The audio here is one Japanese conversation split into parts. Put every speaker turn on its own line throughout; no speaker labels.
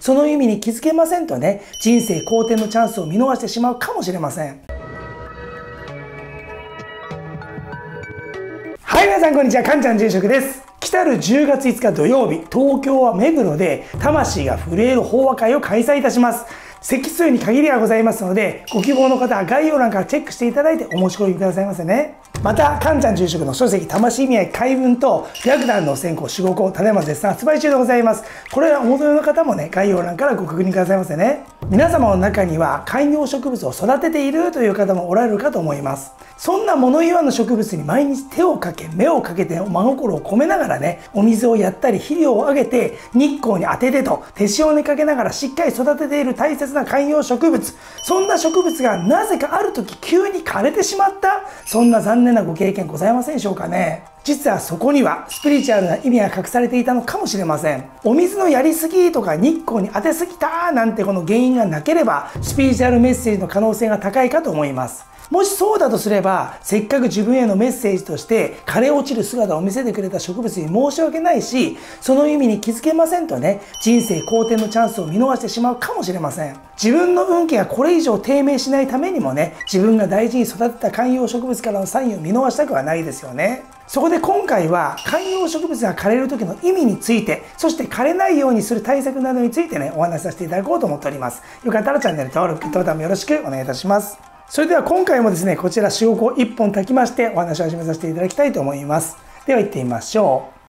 その意味に気づけませんとね、人生好転のチャンスを見逃してしまうかもしれません。はい、皆さんこんにちは。かんちゃん住職です。来たる10月5日土曜日、東京は目黒で魂が震える法話会を開催いたします。席数に限りがございますので、ご希望の方は概要欄からチェックしていただいてお申し込みくださいませね。また、かんちゃん住職の書籍、魂意味合い解文と、白檀の線香、守護香、ただいま絶賛発売中でございます。これはお求めの方もね、概要欄からご確認くださいませね。皆様の中には、観葉植物を育てているという方もおられるかと思います。そんな物言わぬ植物に毎日手をかけ、目をかけて真心を込めながらね、お水をやったり肥料をあげて、日光に当ててと、手塩にかけながらしっかり育てている大切な観葉植物。そんな植物がなぜかある時急に枯れてしまった。そんな残念なご経験ございませんでしょうかね。実はそこにはスピリチュアルな意味が隠されていたのかもしれません。お水のやりすぎとか日光に当てすぎたなんてこの原因がなければ、スピリチュアルメッセージの可能性が高いかと思います。もしそうだとすれば、せっかく自分へのメッセージとして枯れ落ちる姿を見せてくれた植物に申し訳ないし、その意味に気づけませんとね、人生好転のチャンスを見逃してしまうかもしれません。自分の運気がこれ以上低迷しないためにもね、自分が大事に育てた観葉植物からのサインを見逃したくはないですよね。そこで今回は観葉植物が枯れる時の意味について、そして枯れないようにする対策などについてね、お話しさせていただこうと思っております。よかったらチャンネル登録、ボタンもよろしくお願いいたします。それでは今回もですね、こちら守護香1本炊きましてお話を始めさせていただきたいと思います。では行ってみましょう。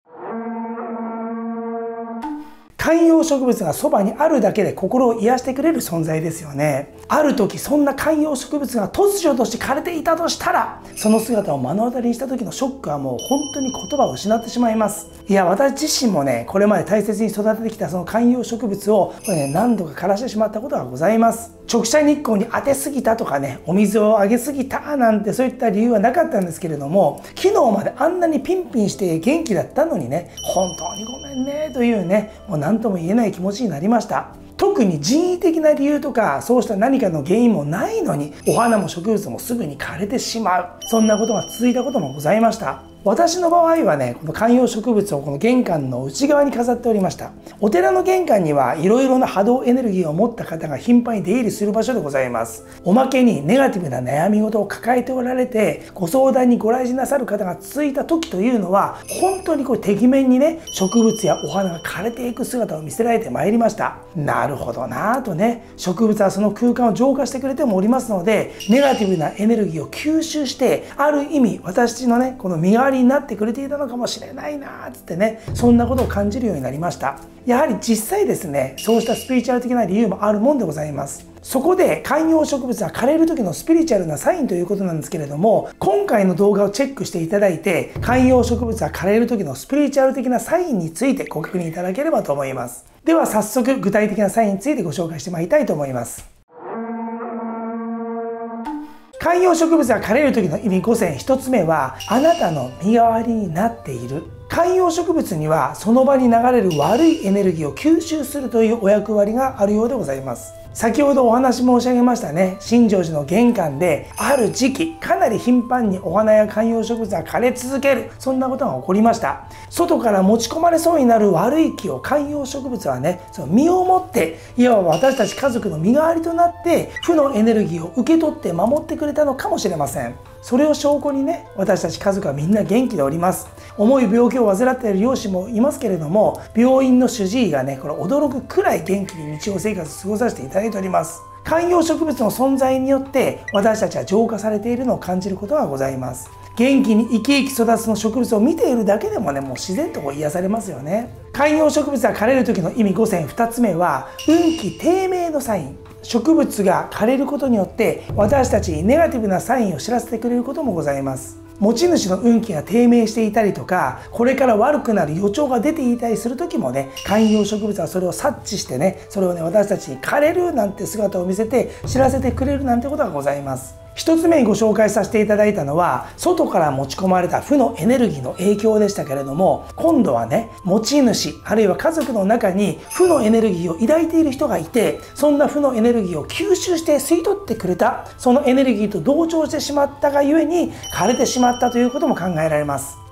観葉植物がそばにあるだけで心を癒してくれる存在ですよね。ある時そんな観葉植物が突如として枯れていたとしたら、その姿を目の当たりにした時のショックはもう本当に言葉を失ってしまいます。いや、私自身もね、これまで大切に育ててきたその観葉植物を何度か枯らしてしまったことがございます。直射日光に当てすぎたとかね、お水をあげすぎたなんてそういった理由はなかったんですけれども、昨日まであんなにピンピンして元気だったのにね、本当にごめんねというね、もう何とも言えない気持ちになりました。特に人為的な理由とかそうした何かの原因もないのに、お花も植物もすぐに枯れてしまう、そんなことが続いたこともございました。私の場合はね、この観葉植物をこの玄関の内側に飾っておりました。お寺の玄関にはいろいろな波動エネルギーを持った方が頻繁に出入りする場所でございます。おまけにネガティブな悩み事を抱えておられて、ご相談にご来寺なさる方が続いた時というのは、本当にこうてきめんにね、植物やお花が枯れていく姿を見せられてまいりました。なるほどなぁとね、植物はその空間を浄化してくれてもおりますので、ネガティブなエネルギーを吸収して、ある意味私のね、この身代わりになってくれていたのかもしれないなーってね、そんなことを感じるようになりました。やはり実際ですね、そうしたスピリチュアル的な理由もあるもんでございます。そこで観葉植物が枯れる時のスピリチュアルなサインということなんですけれども、今回の動画をチェックしていただいて、観葉植物が枯れる時のスピリチュアル的なサインについてご確認いただければと思います。では早速具体的なサインについてご紹介してまいりたいと思います。観葉植物が枯れる時の意味5選、1つ目はあなたの身代わりになっている。観葉植物にはその場に流れる悪いエネルギーを吸収するというお役割があるようでございます。先ほどお話申し上げましたね、新庄寺の玄関である時期かなり頻繁にお花や観葉植物が枯れ続ける、そんなことが起こりました。外から持ち込まれそうになる悪い気を観葉植物はね、その身をもっていわば私たち家族の身代わりとなって負のエネルギーを受け取って守ってくれたのかもしれません。それを証拠にね、私たち家族はみんな元気でおります。重い病気を患っている両親もいますけれども、病院の主治医がね、これ驚くくらい元気に日常生活を過ごさせていただいております。観葉植物の存在によって私たちは浄化されているのを感じることがございます。元気に生き生き育つの植物を見ているだけでもね、もう自然と癒されますよね。観葉植物が枯れる時の意味5選、2つ目は運気低迷のサイン。植物が枯れることによって私たちにネガティブなサインを知らせてくれることもございます。持ち主の運気が低迷していたりとか、これから悪くなる予兆が出ていたりする時もね、観葉植物はそれを察知してね、それをね、私たちに枯れるなんて姿を見せて知らせてくれるなんてことがございます。一つ目にご紹介させていただいたのは、外から持ち込まれた負のエネルギーの影響でしたけれども、今度はね、持ち主あるいは家族の中に負のエネルギーを抱いている人がいて、そんな負のエネルギーを吸収して吸い取ってくれた、そのエネルギーと同調してしまったがゆえに枯れてしまったということも考えられます。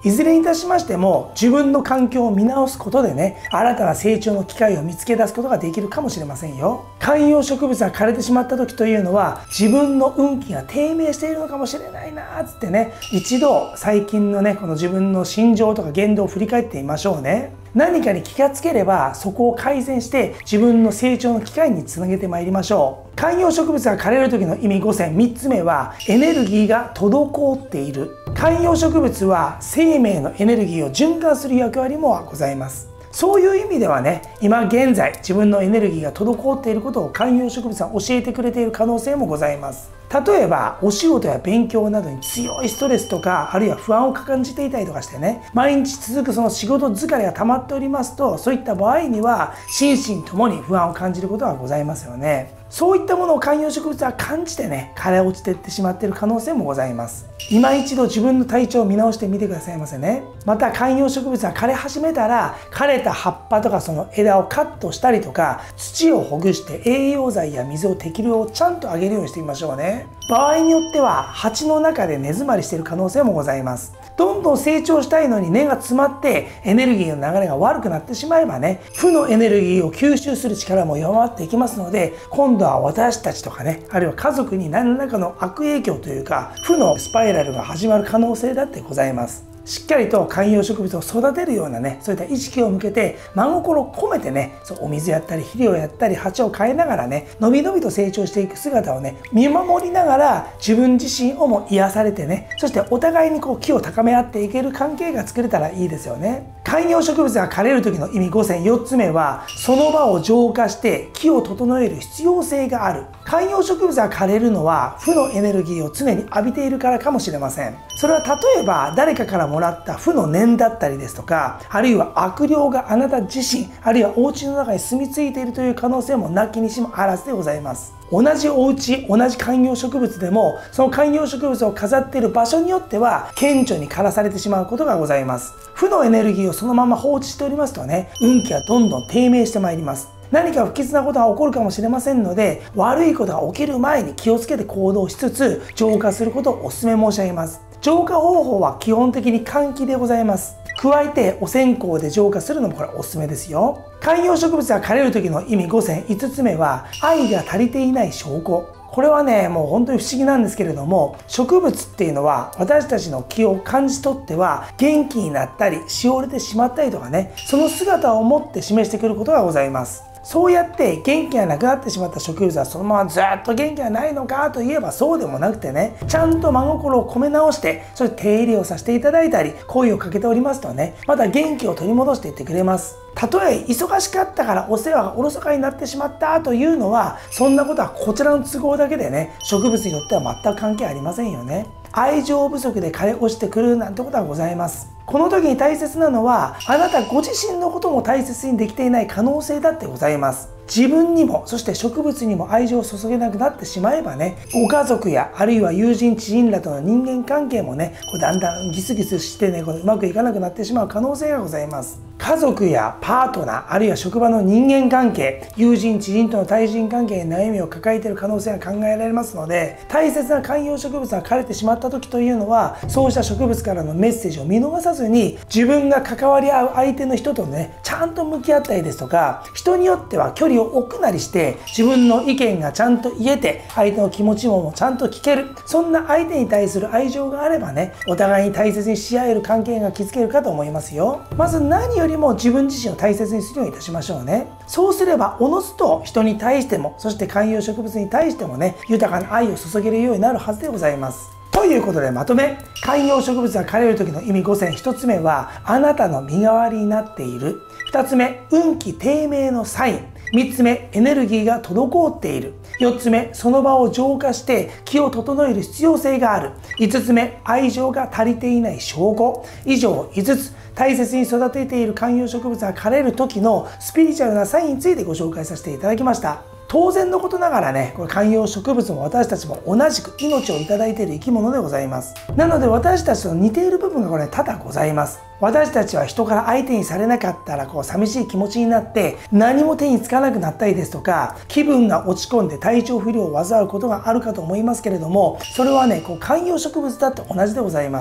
いずれにいたしましても自分の環境を見直すことでね、新たな成長の機会を見つけ出すことができるかもしれませんよ。観葉植物が枯れてしまった時というのは、自分の運気が低迷しているのかもしれないなーっつってね、一度最近のねこの自分の心情とか言動を振り返ってみましょうね。何かに気がつければそこを改善して自分の成長の機会につなげてまいりましょう。観葉植物が枯れる時の意味5選、3つ目はエネルギーが滞っている。観葉植物は生命のエネルギーを循環する役割もございます。そういう意味ではね、今現在自分のエネルギーが滞っていることを観葉植物は教えてくれている可能性もございます。例えばお仕事や勉強などに強いストレスとか、あるいは不安を感じていたりとかしてね、毎日続くその仕事疲れが溜まっておりますと、そういった場合には心身ともに不安を感じることがございますよね。そういったものを観葉植物は感じてね、枯れ落ちていってしまっている可能性もございます。今一度自分の体調を見直してみてくださいませね。また観葉植物が枯れ始めたら、枯れた葉っぱとかその枝をカットしたりとか、土をほぐして栄養剤や水を適量をちゃんとあげるようにしてみましょうね。場合によっては鉢の中で根詰まりしている可能性もございます。どんどん成長したいのに根が詰まってエネルギーの流れが悪くなってしまえばね、負のエネルギーを吸収する力も弱まっていきますので、今度は私たちとかね、あるいは家族に何らかの悪影響というか負のスパイラルが始まる可能性だってございます。しっかりと観葉植物を育てるようなね、そういった意識を向けて真心を込めてね、お水やったり肥料やったり鉢を変えながらね、のびのびと成長していく姿をね、見守りながら自分自身をも癒されてね、そしてお互いに気を高め合っていける関係が作れたらいいですよね。観葉植物が枯れる時の意味5選、4つ目はその場を浄化して気を整える必要性がある。観葉植物が枯れるのは負のエネルギーを常に浴びているからかもしれません。それは例えば誰かからもらった負の念だったりですとか、あるいは悪霊があなた自身、あるいはお家の中に住み着いているという可能性もなきにしもあらずでございます。同じお家、同じ観葉植物でも、その観葉植物を飾っている場所によっては顕著に枯らされてしまうことがございます。負のエネルギーをそのまま放置しておりますとね、運気がどんどん低迷してまいります。何か不吉なことが起こるかもしれませんので、悪いことが起きる前に気をつけて行動しつつ浄化することをお勧め申し上げます。浄化方法は基本的に換気でございます。加えてお線香で浄化するのもこれおすすめですよ。観葉植物が枯れる時の意味5選、5つ目は愛が足りていない証拠。これはね、もう本当に不思議なんですけれども、植物っていうのは私たちの気を感じ取っては元気になったりしおれてしまったりとかね、その姿を持って示してくることがございます。そうやって元気がなくなってしまった植物はそのままずっと元気がないのかといえばそうでもなくてね、ちゃんと真心を込め直して、そして手入れをさせていただいたり声をかけておりますとね、また元気を取り戻していってくれます。たとえ忙しかったからお世話がおろそかになってしまったというのは、そんなことはこちらの都合だけでね、植物にとっては全く関係ありませんよね。愛情不足で枯れ落ちてくるなんてことはございます。この時に大切なのは、あなたご自身のことも大切にできていない可能性だってございます。自分にも、そして植物にも愛情を注げなくなってしまえばね、ご家族やあるいは友人知人らとの人間関係もね、だんだんギスギスしてね、うまくいかなくなってしまう可能性がございます。家族やパートナー、あるいは職場の人間関係、友人知人との対人関係に悩みを抱えている可能性が考えられますので、大切な観葉植物が枯れてしまった時というのは、そうした植物からのメッセージを見逃さずに、自分が関わり合う相手の人とね、ちゃんと向き合ったりですとか、人によっては距離を置くなりして自分の意見がちゃんと言えて、相手の気持ちもちゃんと聞ける、そんな相手に対する愛情があればね、お互いに大切にし合える関係が築けるかと思いますよ。まず何よりも自分自身を大切にするようにいたしましょうね。そうすればおのずと人に対しても、そして観葉植物に対してもね、豊かな愛を注げるようになるはずでございます。ということでまとめ、観葉植物が枯れる時の意味5選、1つ目はあなたの身代わりになっている。2つ目、運気低迷のサイン。3つ目、エネルギーが滞っている。4つ目、その場を浄化して気を整える必要性がある。5つ目、愛情が足りていない証拠。以上5つ、大切に育てている観葉植物が枯れる時のスピリチュアルなサインについてご紹介させていただきました。当然のことながらね、これ観葉植物も私たちも同じく命をいただいている生き物でございます。なので私たちと似ている部分がこれ多々ございます。私たちは人から相手にされなかったら寂しい気持ちになって何も手につかなくなったりですとか、気分が落ち込んで体調不良を患うことがあるかと思いますけれども、それはね、観葉植物だって同じでございます。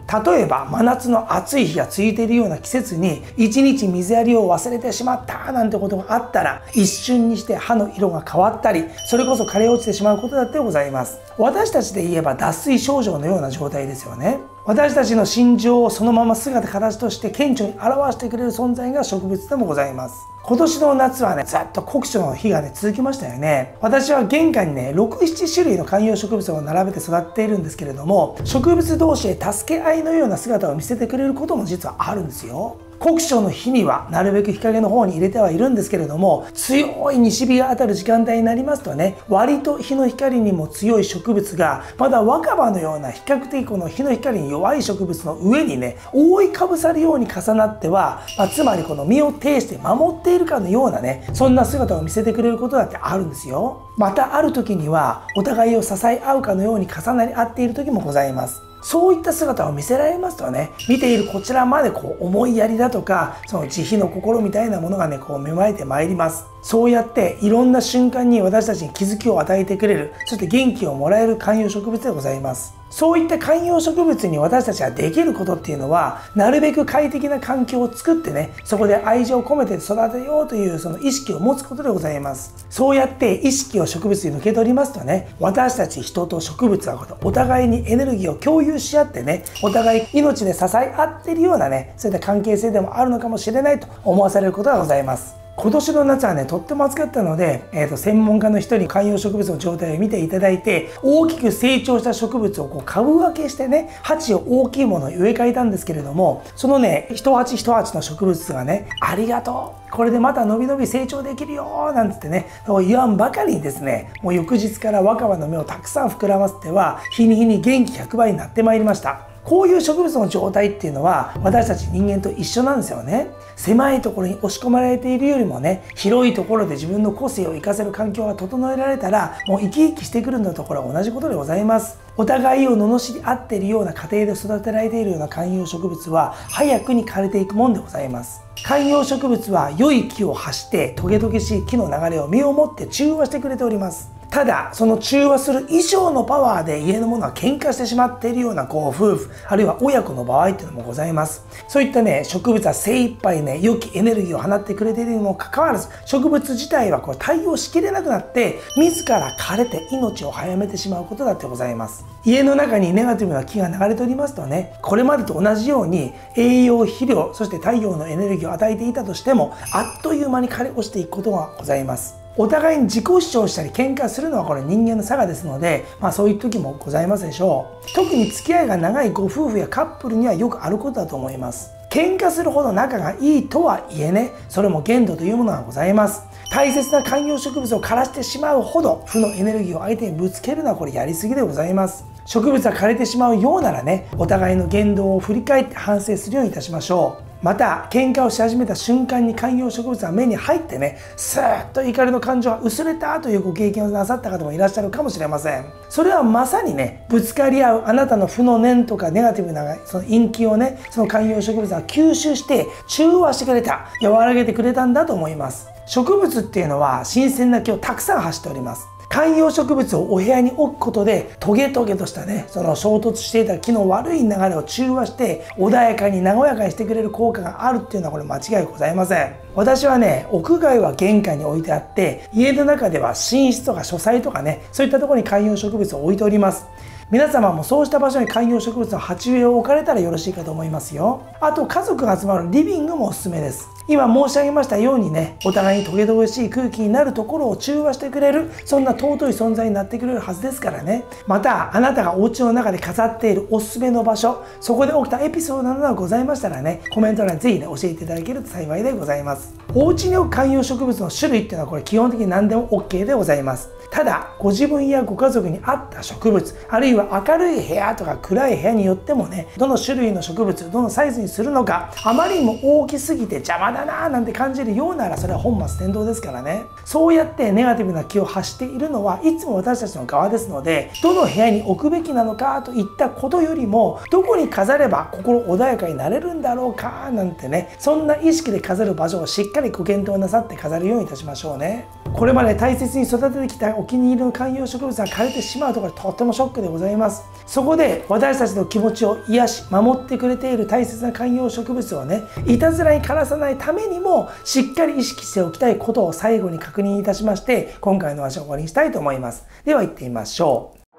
例えば真夏の暑い日が続いているような季節に1日水やりを忘れてしまったなんてことがあったら、一瞬にして歯の色が変わったり、それこそ枯れ落ちてしまうことだってございます。私たちで言えば脱水症状のような状態ですよね。私たちの心情をそのまま姿形として顕著に表してくれる存在が植物でもございます。今年の夏はね、ずっと酷暑の日がね、続きましたよね。私は玄関にね、6、7種類の観葉植物を並べて育っているんですけれども、植物同士で助け合いのような姿を見せてくれることも実はあるんですよ。酷暑の日にはなるべく日陰の方に入れてはいるんですけれども、強い西日が当たる時間帯になりますとね、割と日の光にも強い植物がまだ若葉のような比較的この日の光に弱い植物の上にね、覆いかぶさるように重なっては、つまりこの身を挺して守っているかのようなね、そんな姿を見せてくれることだってあるんですよ。またある時にはお互いを支え合うかのように重なり合っている時もございます。そういった姿を見せられますとね、見ているこちらまでこう思いやりだとか、その慈悲の心みたいなものがね、こう芽生えてまいります。そうやっていろんな瞬間に私たちに気づきを与えてくれる、そして元気をもらえる観葉植物でございます。そういった観葉植物に私たちができることっていうのは、なるべく快適な環境を作ってね、そこで愛情を込めて育てようというその意識を持つことでございます。そうやって意識を植物に向け取りますとね、私たち人と植物はお互いにエネルギーを共有し合ってね、お互い命で支え合っているようなね、そういった関係性でもあるのかもしれないと思わされることがございます。今年の夏はね、とっても暑かったので、専門家の人に観葉植物の状態を見ていただいて、大きく成長した植物をこう株分けしてね、鉢を大きいものを植え替えたんですけれども、そのね、一鉢一鉢の植物がね、ありがとう、これでまた伸び伸び成長できるよなんつってね、言わんばかりにですね、もう翌日から若葉の芽をたくさん膨らませては、日に日に元気100倍になってまいりました。こういう植物の状態っていうのは私たち人間と一緒なんですよね。狭いところに押し込まれているよりもね、広いところで自分の個性を生かせる環境が整えられたら、もう生き生きしてくるんだところは同じことでございます。お互いを罵り合っているような家庭で育てられているような観葉植物は早くに枯れていくもんでございます。観葉植物は良い木を発してトゲトゲしい木の流れを身をもって中和してくれております。ただその中和する以上のパワーで家のものは喧嘩してしまっているようなご夫婦、あるいは親子の場合っていうのもございます。そういったね、植物は精一杯ね、良きエネルギーを放ってくれているにもかかわらず、植物自体はこう対応しきれなくなって自ら枯れて命を早めてしまうことだってございます。家の中にネガティブな気が流れておりますとね、これまでと同じように栄養、肥料、そして太陽のエネルギーを与えていたとしても、あっという間に枯れ落ちていくことがございます。お互いに自己主張したり喧嘩するのはこれ人間の差がですので、そういう時もございますでしょう。特に付き合いが長いご夫婦やカップルにはよくあることだと思います。喧嘩するほど仲がいいとはいえね、それも限度というものがございます。大切な観葉植物を枯らしてしまうほど負のエネルギーを相手にぶつけるのはこれやりすぎでございます。植物が枯れてしまうようならね、お互いの言動を振り返って反省するようにいたしましょう。また喧嘩をし始めた瞬間に観葉植物が目に入ってね、スーッと怒りの感情が薄れたというご経験をなさった方もいらっしゃるかもしれません。それはまさにね、ぶつかり合うあなたの負の念とかネガティブなその陰気をね、その観葉植物が吸収して中和してくれた、和らげてくれたんだと思います。植物っていうのは新鮮な木をたくさん発しております。観葉植物をお部屋に置くことでトゲトゲとしたね、その衝突していた木の悪い流れを中和して穏やかに和やかにしてくれる効果があるっていうのはこれ間違いございません。私はね、屋外は玄関に置いてあって、家の中では寝室とか書斎とかね、そういったところに観葉植物を置いております。皆様もそうした場所に観葉植物の鉢植えを置かれたらよろしいかと思いますよ。あと家族が集まるリビングもおすすめです。今申し上げましたようにね、お互いにトゲトゲしい空気になるところを中和してくれる、そんな尊い存在になってくれるはずですからね。またあなたがお家の中で飾っているおすすめの場所、そこで起きたエピソードなどがございましたらね、コメント欄にぜひね教えていただけると幸いでございます。お家に置く観葉植物の種類っていうのはこれ基本的に何でも OK でございます。ただご自分やご家族に合った植物、あるいは明るい部屋とか暗い部屋によってもね、どの種類の植物、どのサイズにするのか、あまりにも大きすぎて邪魔だだなーなんて感じるようならそれは本末転倒ですからね。そうやってネガティブな気を発しているのはいつも私たちの側ですので、どの部屋に置くべきなのかといったことよりも、どこに飾れば心穏やかになれるんだろうかなんてね、そんな意識で飾る場所をしっかりご検討なさって飾るようにいたしましょうね。これまで大切に育ててきたお気に入りの観葉植物が枯れてしまうところとってもショックでございます。そこで私たちの気持ちを癒し守ってくれている大切な観葉植物をね、いたずらに枯らさないためにもしっかり意識しておきたいことを最後に確認いたしまして、今回の話を終わりにしたいと思います。では行ってみましょう。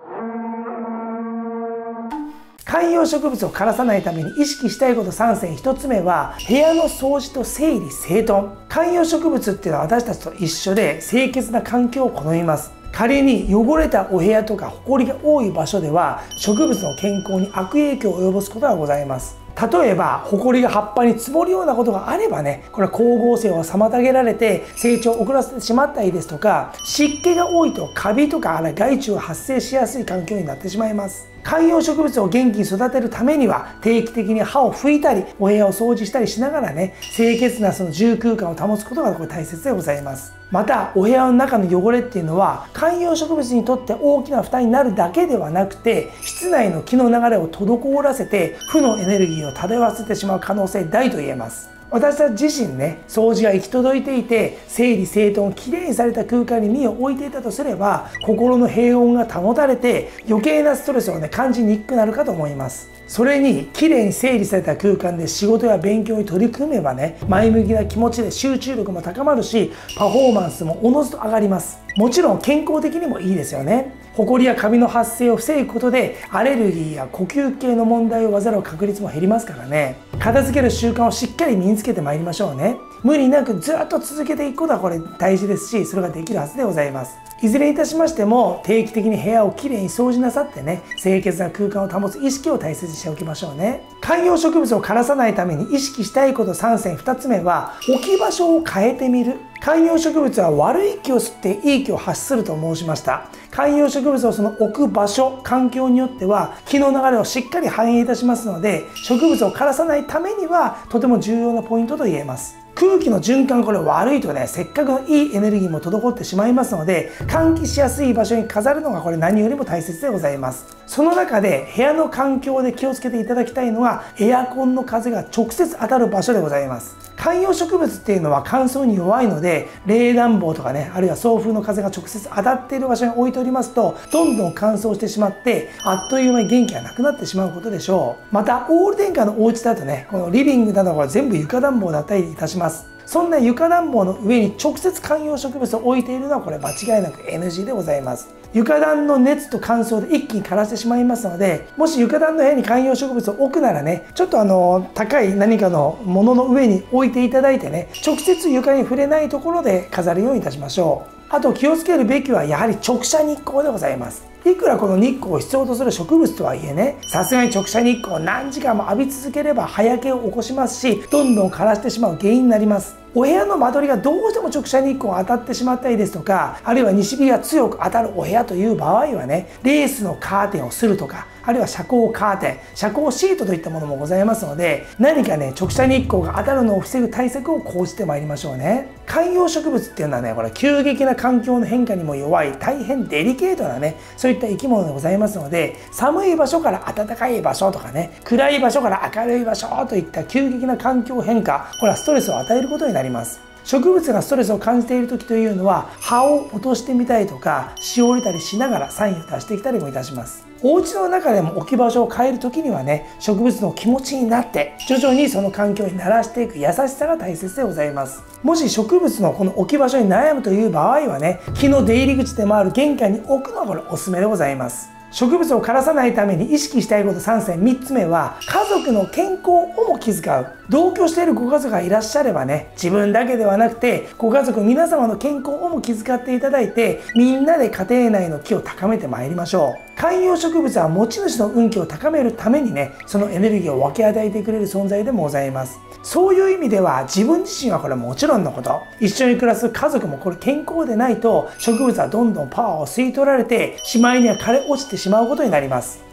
観葉植物を枯らさないために意識したいこと3選。1つ目は部屋の掃除と整理整頓。観葉植物っていうのは私たちと一緒で清潔な環境を好みます。仮に汚れたお部屋とか埃が多い場所では植物の健康に悪影響を及ぼすことがございます。例えば埃が葉っぱに積もるようなことがあればね、これは光合成を妨げられて成長を遅らせてしまったりですとか、湿気が多いとカビとか害虫が発生しやすい環境になってしまいます。観葉植物を元気に育てるためには定期的に歯を拭いたりお部屋を掃除したりしながらね、清潔なその住空間を保つことがこれ大切でございます。またお部屋の中の汚れっていうのは観葉植物にとって大きな負担になるだけではなくて、室内の気の流れを滞らせて負のエネルギーを漂わせてしまう可能性大と言えます。私たち自身ね、掃除が行き届いていて整理整頓きれいにされた空間に身を置いていたとすれば、心の平穏が保たれて余計なストレスをね感じにくくなるかと思います。それにきれいに整理された空間で仕事や勉強に取り組めばね、前向きな気持ちで集中力も高まるし、パフォーマンスもおのずと上がります。もちろん健康的にもいいですよね。ホコリやカビの発生を防ぐことでアレルギーや呼吸系の問題を患う確率も減りますからね。片付ける習慣をしっかり身につけてまいりましょうね。無理なくずっと続けていくことはこれ大事ですし、それができるはずでございます。いずれにいたしましても定期的に部屋をきれいに掃除なさってね、清潔な空間を保つ意識を大切にしておきましょうね。観葉植物を枯らさないために意識したいこと3選。2つ目は置き場所を変えてみる。観葉植物は悪い気を吸っていい気を発すると申しました。観葉植物をその置く場所、環境によっては気の流れをしっかり反映いたしますので、植物を枯らさないためにはとても重要なポイントと言えます。空気の循環これ悪いとね、せっかくのいいエネルギーも滞ってしまいますので、換気しやすい場所に飾るのがこれ何よりも大切でございます。その中で部屋の環境で気をつけていただきたいのはエアコンの風が直接当たる場所でございます。観葉植物っていうのは乾燥に弱いので、冷暖房とかね、あるいは送風の風が直接当たっている場所に置いておりますと、どんどん乾燥してしまってあっという間に元気がなくなってしまうことでしょう。またオール電化のお家だとね、このリビングなどは全部床暖房だったりいたします。そんな床暖房の上に直接観葉植物を置いているのはこれ間違いなく NG でございます。床暖の熱と乾燥で一気に枯らしてしまいますので、もし床暖の部屋に観葉植物を置くならね、ちょっと高い何かのものの上に置いていただいてね、直接床に触れないところで飾るようにいたしましょう。あと気をつけるべきはやはり直射日光でございます。いくらこの日光を必要とする植物とはいえね、さすがに直射日光を何時間も浴び続ければ葉焼けを起こしますし、どんどん枯らしてしまう原因になります。お部屋の間取りがどうしても直射日光が当たってしまったりですとか、あるいは西日が強く当たるお部屋という場合はね、レースのカーテンをするとか、あるいは遮光カーテン、遮光シートといったものもございますので、何かね、直射日光が当たるのを防ぐ対策を講じてまいりましょうね。観葉植物っていうのはね、これ急激な環境の変化にも弱い大変デリケートなね、そういった生き物でございますので、寒い場所から暖かい場所とかね、暗い場所から明るい場所といった急激な環境変化、これはストレスを与えることになります。植物がストレスを感じている時というのは、葉を落としてみたりとかしおれたりしながらサインを出してきたりもいたします。お家の中でも置き場所を変える時にはね、植物の気持ちになって徐々にその環境に慣らしていく優しさが大切でございます。もし植物のこの置き場所に悩むという場合はね、木の出入り口でもある玄関に置くのがこれおすすめでございます。植物を枯らさないために意識したいこと3選。3つ目は家族の健康をも気遣う。同居しているご家族がいらっしゃればね、自分だけではなくてご家族皆様の健康をも気遣っていただいて、みんなで家庭内の気を高めてまいりましょう。観葉植物は持ち主の運気を高めるためにね、そのエネルギーを分け与えてくれる存在でもございます。そういう意味では自分自身はこれもちろんのこと、一緒に暮らす家族もこれ健康でないと植物はどんどんパワーを吸い取られてしまいには枯れ落ちてしまうことになります。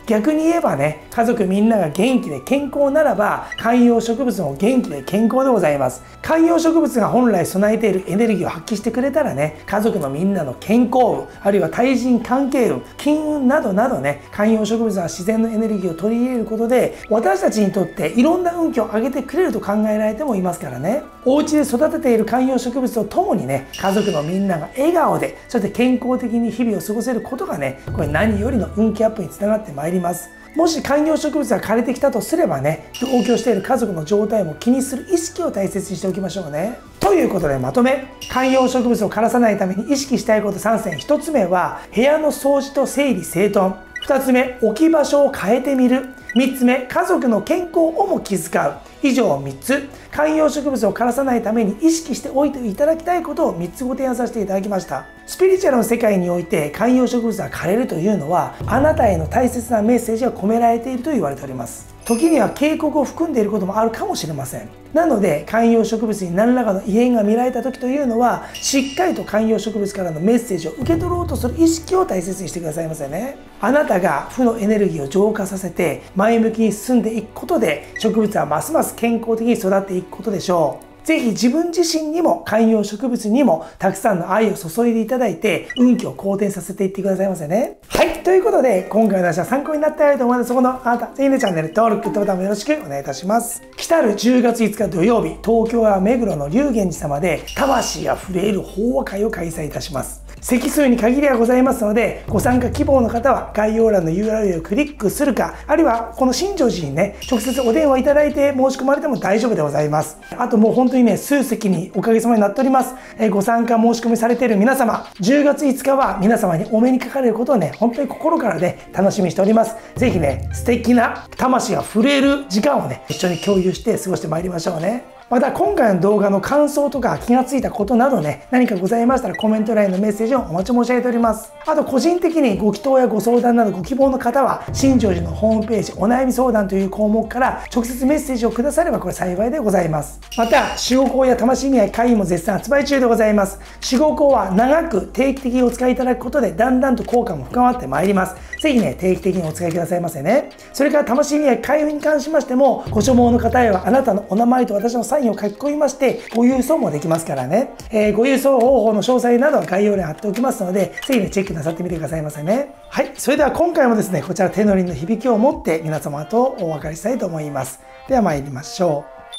逆に言えばね、家族みんなが元気で健康ならば、観葉植物も元気で健康でございます。観葉植物が本来備えているエネルギーを発揮してくれたらね、家族のみんなの健康運、あるいは対人関係運、金運などなどね、観葉植物が自然のエネルギーを取り入れることで、私たちにとっていろんな運気を上げてくれると考えられてもいますからね。お家で育てている観葉植物とともにね、家族のみんなが笑顔で、そして健康的に日々を過ごせることがね、これ何よりの運気アップにつながってまいります。もし観葉植物が枯れてきたとすればね、同居している家族の状態も気にする意識を大切にしておきましょうね。ということでまとめ、観葉植物を枯らさないために意識したいこと3選。1つ目は部屋の掃除と整理整頓。2つ目、置き場所を変えてみる。3つ目、家族の健康をも気遣う。以上3つ、観葉植物を枯らさないために意識しておいていただきたいことを3つご提案させていただきました。スピリチュアルの世界において観葉植物が枯れるというのは、あなたへの大切なメッセージが込められていると言われております。時には警告を含んでいることもあるかもしれません。なので観葉植物に何らかの異変が見られた時というのは、しっかりと観葉植物からのメッセージを受け取ろうとする意識を大切にしてくださいませね。あなたが負のエネルギーを浄化させて前向きに進んでいくことで、植物はますます健康的に育っていくことでしょう。ぜひ自分自身にも観葉植物にもたくさんの愛を注いでいただいて、運気を好転させていってくださいませね。はい、ということで今回の話は参考になったよと思うので、そこのあなた、ぜひねチャンネル登録、グッドボタンもよろしくお願いいたします。来たる10月5日土曜日、東京は目黒の龍源寺様で魂あふれる法話会を開催いたします。席数に限りがございますので、ご参加希望の方は概要欄の URL をクリックするか、あるいはこの新庄寺にね、直接お電話いただいて申し込まれても大丈夫でございます。あともう本当にね、数席におかげさまになっております。ご参加申し込みされている皆様、10月5日は皆様にお目にかかれることをね、本当に心からね、楽しみにしております。ぜひね、素敵な魂が震える時間をね、一緒に共有して過ごしてまいりましょうね。また今回の動画の感想とか気がついたことなどね、何かございましたらコメント欄へのメッセージをお待ち申し上げております。あと個人的にご祈祷やご相談などご希望の方は、新庄寺のホームページお悩み相談という項目から直接メッセージをくださればこれ幸いでございます。また、守護香や魂見合い会員も絶賛発売中でございます。守護香は長く定期的にお使いいただくことでだんだんと効果も深まってまいります。ぜひね、定期的にお使いくださいませね。それから魂見合い開封に関しましても、ご所望の方へはあなたのお名前と私のサインを書き込みまして、ご郵送もできますからね。ご郵送方法の詳細などは概要欄に貼っておきますので、ぜひね、チェックなさってみてくださいませね。はい。それでは今回もですね、こちら手のりの響きを持って皆様とお別れしたいと思います。では参りましょう。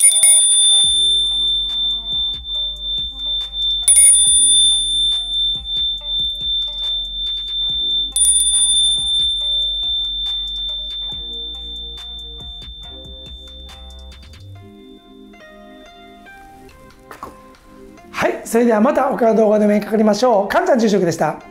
はい。それではまた他の動画でお目にかかりましょう。かんちゃん住職でした。